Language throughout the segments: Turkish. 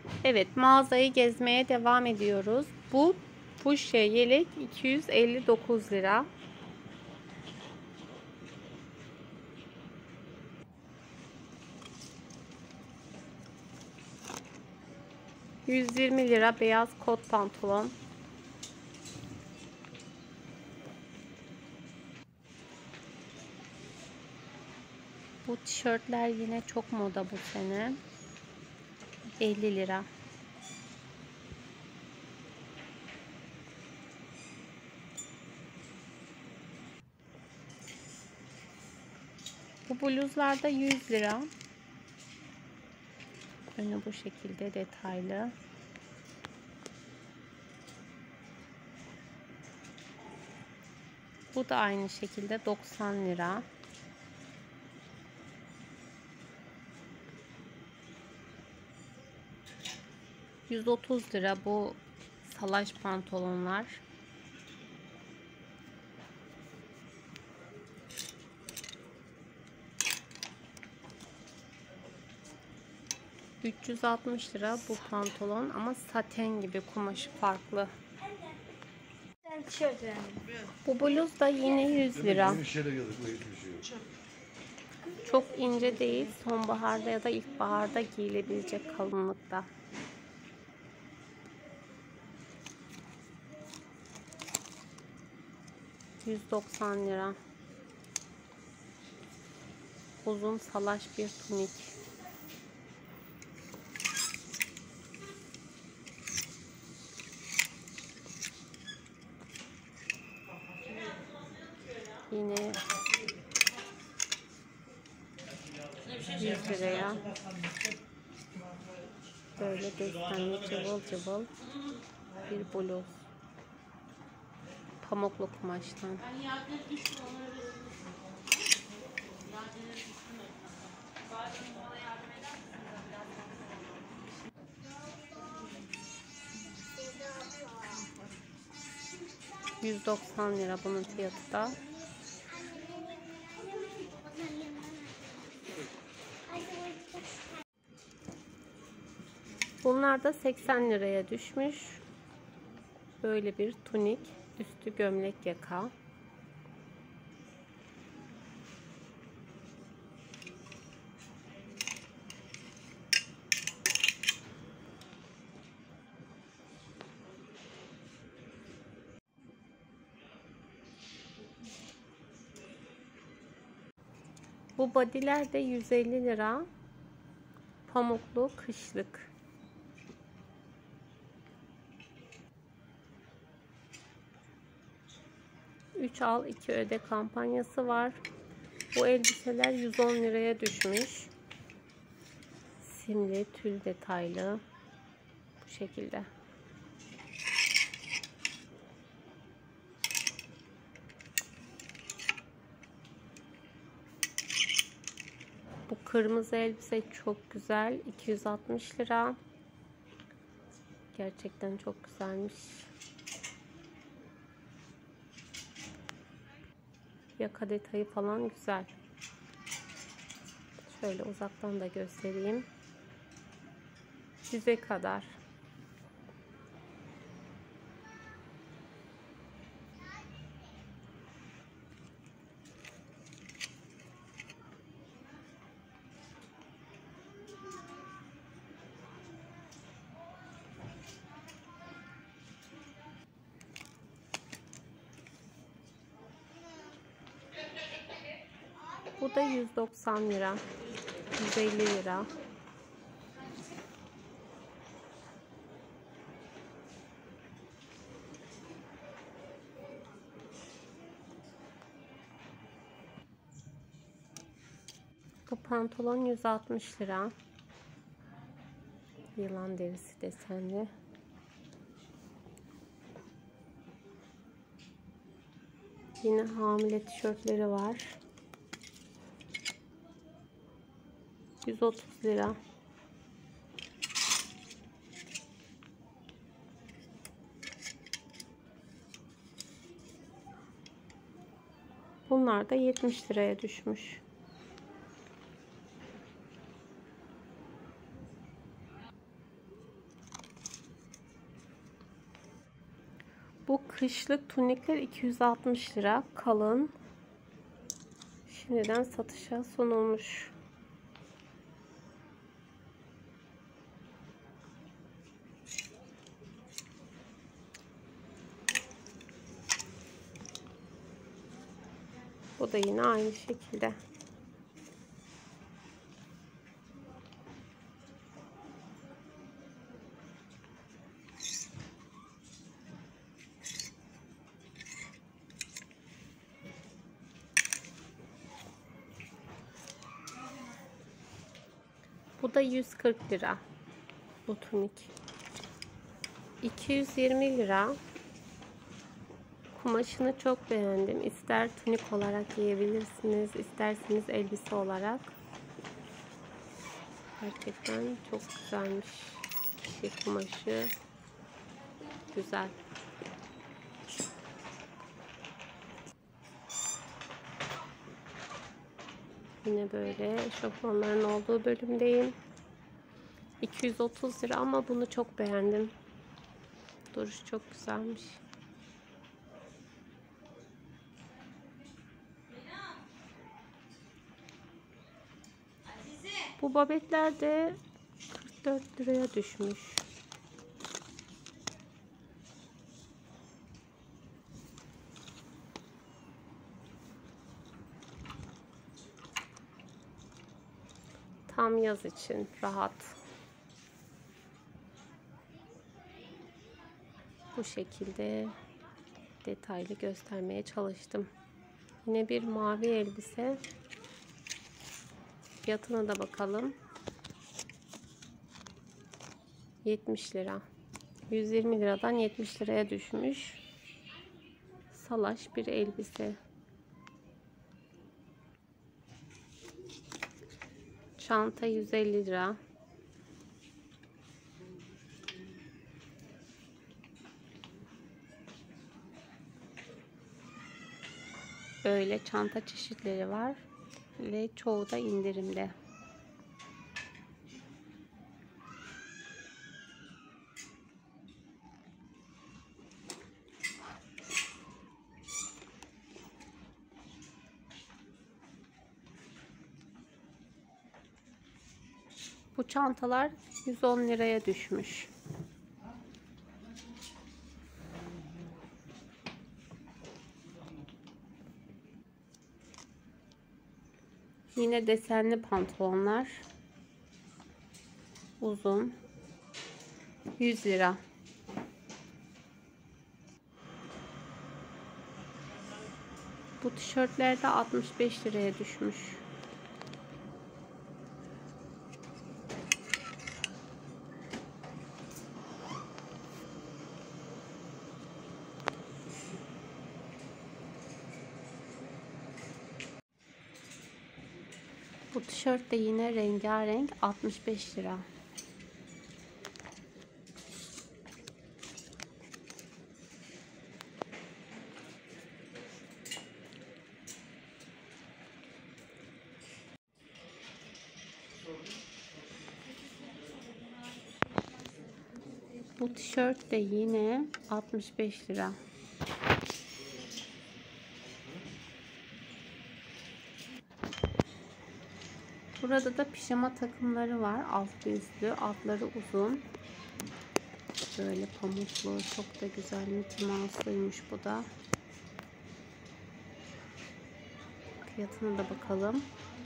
Evet, mağazayı gezmeye devam ediyoruz. Bu fuşya yelek 259 lira. $120 beyaz kot pantolon. Bu tişörtler yine çok moda bu sene. 50 lira. Bu bluzlar da 100 lira. Önü bu şekilde detaylı. Bu da aynı şekilde 90 lira. $130 bu salaş pantolonlar. $360 bu pantolon ama saten gibi, kumaşı farklı. Bu bluz da yine 100 lira. Çok ince değil, sonbaharda ya da ilkbaharda giyilebilecek kalınlıkta. $190. Uzun salaş bir tunik. Yine 100 liraya. Böyle desenli cıvıl cıvıl bir bluz. Pamuklu kumaştan. $190 bunun fiyatı da. Bunlar da 80 liraya düşmüş. Böyle bir tunik, üstü gömlek yaka. Bu bodyler de 150 lira. Pamuklu kışlık. Üç al 2 öde kampanyası var. Bu elbiseler 110 liraya düşmüş. Simli, tül detaylı. Bu şekilde. Bu kırmızı elbise çok güzel. 260 lira. Gerçekten çok güzelmiş. Yaka detayı falan güzel. Şöyle uzaktan da göstereyim. Dize kadar. Bu da 190 lira. 150 lira. Bu pantolon 160 lira. Yılan derisi desenli. Yine hamile tişörtleri var. 130 lira. Bunlar da 70 liraya düşmüş. Bu kışlık tunikler 260 lira. Kalın. Şimdiden satışa sunulmuş. Bu da yine aynı şekilde. Bu da 140 lira. Bu tunik. 220 lira. Kumaşını çok beğendim. İster tunik olarak giyebilirsiniz, isterseniz elbise olarak. Gerçekten çok güzelmiş. Kişi kumaşı güzel. Yine böyle eşofmanların olduğu bölümdeyim. 230 lira ama bunu çok beğendim. Duruşu çok güzelmiş. Bu babetler de 44 liraya düşmüş. Tam yaz için rahat. Bu şekilde detaylı göstermeye çalıştım. Yine bir mavi elbise. Fiyatına da bakalım. 70 lira. 120 liradan 70 liraya düşmüş. Salaş bir elbise. Çanta 150 lira. Böyle çanta çeşitleri var ve çoğu da indirimde. Bu çantalar 110 liraya düşmüş. Yine desenli pantolonlar. Uzun. 100 lira. Bu tişörtler de 65 liraya düşmüş. Bu tişört de yine rengarenk 65 lira. Bu tişört de yine 65 lira. Burada da pijama takımları var. Altlı üstlü. Altları uzun. Böyle pamuklu. Çok da güzel. Mickey Mouse'luymuş bu da. Fiyatına da bakalım.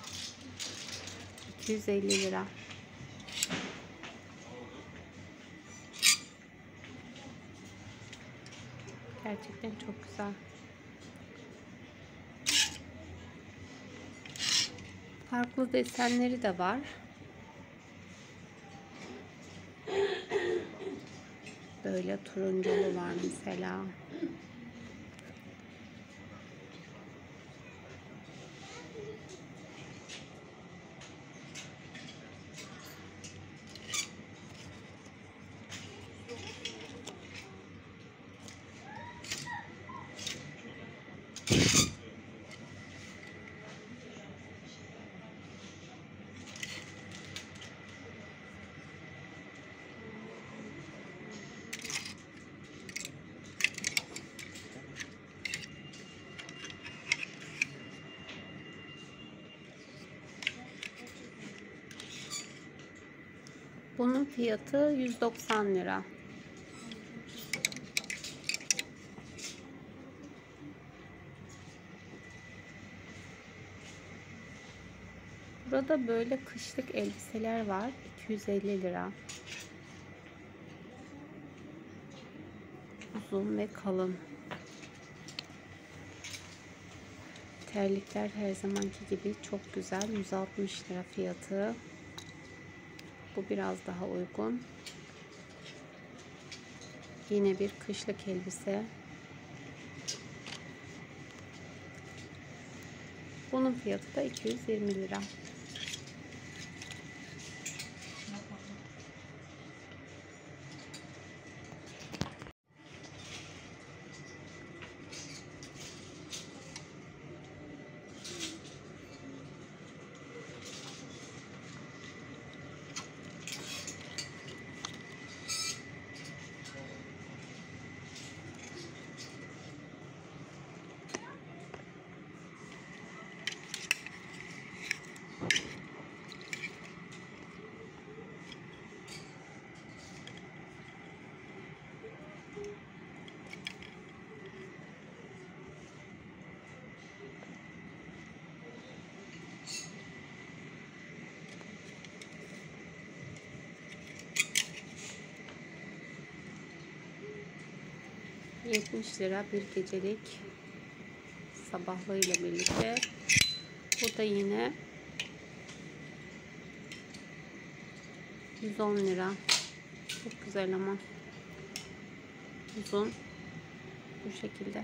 250 lira. Gerçekten çok güzel. Farklı desenleri de var. Böyle turunculu var mesela. Bunun fiyatı 190 lira. Burada böyle kışlık elbiseler var. 250 lira. Uzun ve kalın. Terlikler her zamanki gibi çok güzel. 160 lira fiyatı. Bu biraz daha uygun. Yine bir kışlık elbise. Bunun fiyatı da 220 lira. ...70 lira bir gecelik sabahlığıyla birlikte. Bu da yine 110 lira. Çok güzel ama uzun bu şekilde.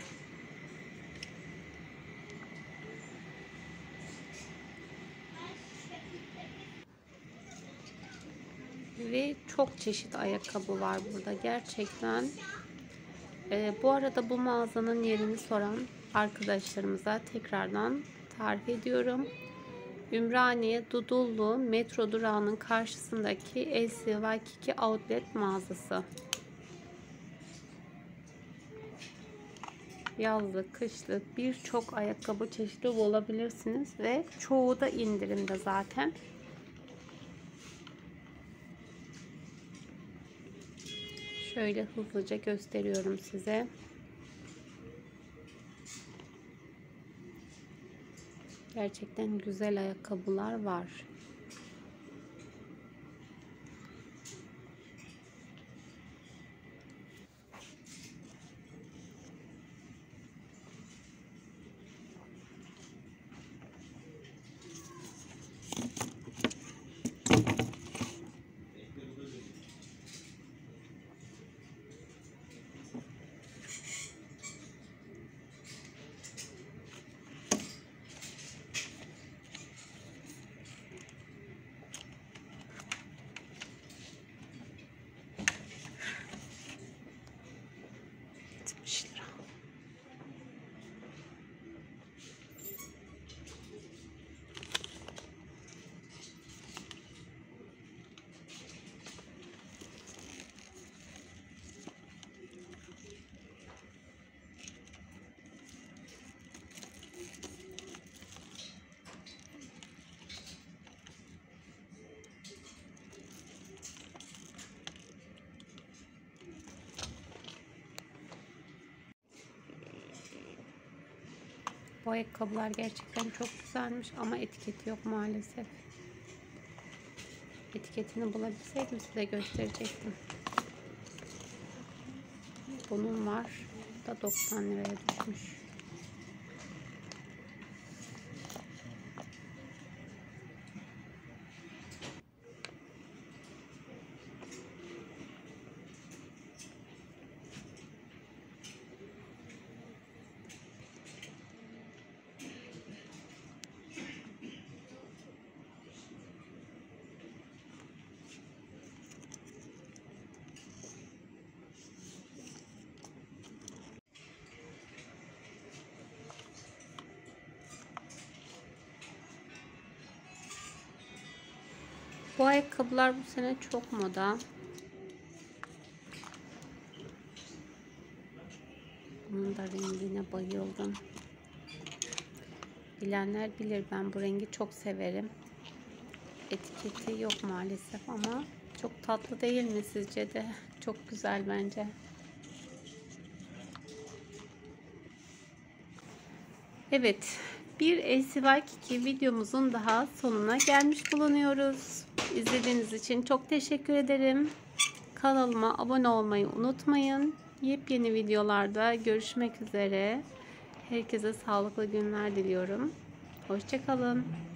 Ve çok çeşit ayakkabı var burada gerçekten. Bu arada bu mağazanın yerini soran arkadaşlarımıza tekrardan tarif ediyorum. Ümraniye Dudullu metro durağının karşısındaki LC Waikiki Outlet mağazası. Yazlık, kışlık birçok ayakkabı çeşidi bulabilirsiniz ve çoğu da indirimde zaten. Şöyle hızlıca gösteriyorum size. Gerçekten güzel ayakkabılar var. Bu ayakkabılar gerçekten çok güzelmiş ama etiketi yok maalesef. Etiketini bulabilseydim size gösterecektim. Bunun var. Bu da 90 liraya düşmüş. Bu ayakkabılar bu sene çok moda. Bunun da rengine bayıldım. Bilenler bilir, ben bu rengi çok severim. Etiketi yok maalesef ama Çok tatlı değil mi sizce de? Çok güzel bence. Evet, bir LCY Kiki videomuzun daha sonuna gelmiş bulunuyoruz. İzlediğiniz için çok teşekkür ederim. Kanalıma abone olmayı unutmayın. Yepyeni videolarda görüşmek üzere. Herkese sağlıklı günler diliyorum. Hoşça kalın.